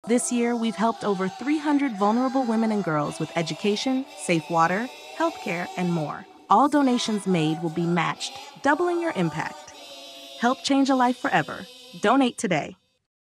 This year, we've helped over 300 vulnerable women and girls with education, safe water, healthcare, and more. All donations made will be matched, doubling your impact. Help change a life forever. Donate today.